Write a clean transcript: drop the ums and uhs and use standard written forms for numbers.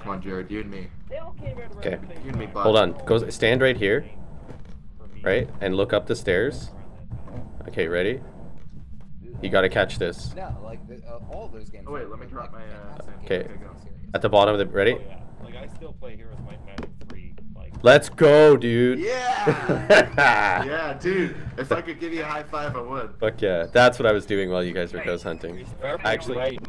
Come on, Jared, you and me. Okay. You and me, bud. Hold on. Go stand right here. Right? And look up the stairs. Okay, ready? You gotta catch this. No, like all those games. Oh wait, let me drop my. Okay. Go. At the bottom of the. Ready? Oh, yeah. Like I still play Heroes Might Magic 3. Like. Let's go, dude. Yeah. Yeah, dude. If I could give you a high five, I would. Fuck yeah. That's what I was doing while you guys were ghost hunting. Actually.